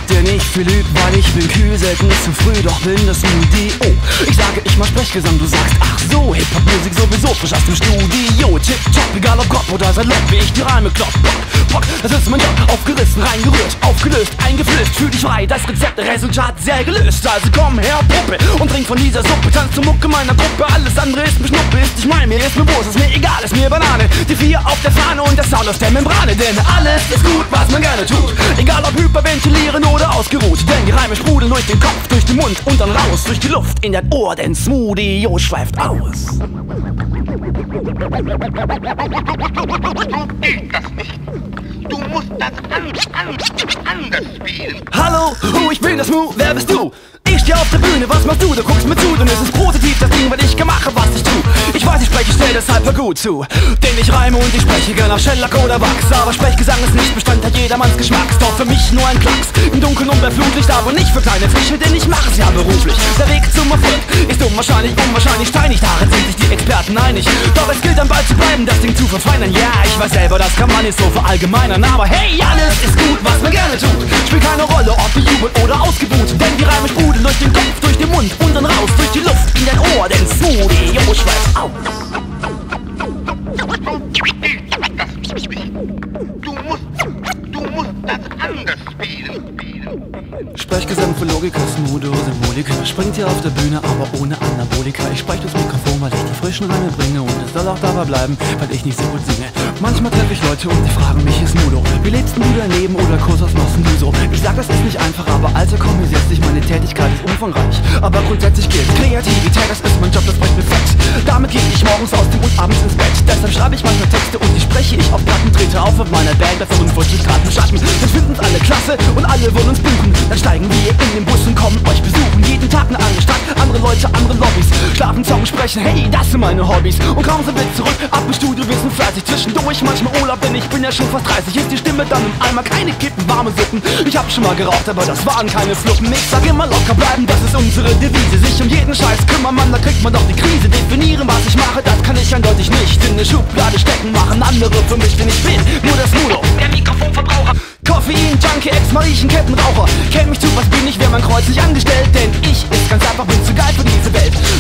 der nicht viel lügt, weil ich bin kühl, selten ist zu früh, doch bin das Smoothie. Oh, ich sage, ich mach Sprechgesang, du sagst, ach so, Hip-Hop-Musik sowieso frisch aus dem Studio. Tipp-Topp, egal ob Kopf oder Salopp, wie ich die Reime klopp. Pock, das ist mein Job, aufgerissen, reingerührt, aufgelöst, eingeflößt, fühl dich frei, das Rezept, Resultat sehr gelöst. Also komm her, Puppe, und trink von dieser Suppe, tanz zur Mucke meiner Gruppe, alles andere ist mir Schnuppe, ist nicht mein, mir ist mir Wurst, ist mir egal, ist mir Banane. Die 4 auf der Fahne und der Sound aus der Membrane, denn alles ist gut, was man gerne tut, egal ob hyperventilieren oder ausgeruht, denn die Reime sprudeln durch den Kopf, durch den Mund und dann raus, durch die Luft in dein Ohr, denn Smoothie schweift aus. Geht das nicht? Du musst das anders spielen. Hallo, ich bin das Mu, wer bist du? Ich steh auf der Bühne, was machst du? Du guckst mir zu, denn es ist positiv das Ding, weil ich mache, was ich tu. Ich weiß, ich spreche schnell, deshalb hör gut zu. Denn ich reime und ich spreche gern nach Shellac oder Wachs. Aber Sprechgesang ist nicht Bestandteil jedermanns Geschmacks. Doch für mich nur ein Klacks, im Dunkeln und bei Flutlicht. Aber nicht für kleine Fische, denn ich mache es ja beruflich. Der Weg zum Erfolg ist unwahrscheinlich steinig. Darin sind sich die Experten einig. Doch es gilt am Ball zu bleiben, das Ding zu verfeinern. Ja, ich weiß selber, das kann man nicht so verallgemeinern. Aber hey, alles ist gut, was man gerne tut. Spielt keine Rolle, ob bejubelt oder ausgebuht. Denn die Reime sprudeln durch den Kopf, durch den Mund und dann raus, durch die Luft in dein Ohr. Denn Smoothie schweift aus. Du musst das anders spielen. Sprechgesang für Logiker, Smootho, Symbolika. Springt hier auf der Bühne, aber ohne Anabolika. Ich sprech durchs Mikrofon, weil ich die frischen Reime bringe. Und es soll auch dabei bleiben, weil ich nicht so gut singe. Manchmal treffe ich Leute und die fragen mich, ist Smootho, wie lebst denn du dein Leben oder Kurs, was machst denn du so? Ich sag, das ist nicht einfach, aber Alter, komm, hier setz dich, meine Tätigkeit ist umfangreich. Aber grundsätzlich gilt, Kreativität, das ist mein Job, das bringt mir Fett. Damit gehe ich morgens aus dem und abends ins Bett. Deshalb schreibe ich manchmal Texte und die spreche ich auf Platten. Trete auf mit meiner Band bei 45 Grad im Schatten. Dann finden's alle klasse und alle wollen uns buchen. Dann steigen wir in den Bus und kommen euch besuchen. Jeden Tag eine andere Stadt, andere Leute, andere Lobbys. Schlafen, Song, sprechen, hey, das sind meine Hobbys. Und kaum sind wir zurück, ab im Studio, wir sind fleißig. Zwischendurch manchmal Urlaub, denn ich bin ja schon fast 30. Ist die Stimme dann im Eimer, keine Kippen, warme Suppen. Ich hab schon mal geraucht, aber das waren keine Fluppen. Ich sag immer locker bleiben, das ist unsere Devise. Sich um jeden Scheiß kümmern, Mann, da kriegt man doch die Krise. Definieren, was ich mache, das kann ich eindeutig nicht. In eine Schublade stecken, machen andere für mich, denn ich bin nur das Smootho, der Mikrofonverbraucher. Koffein, Junkie, Ex-Mariechen, Kettenraucher. Kennt mich zu, was bin ich, wär mein Kreuz nicht angestellt. Denn ich ist ganz einfach, bin zu geil für diese Welt.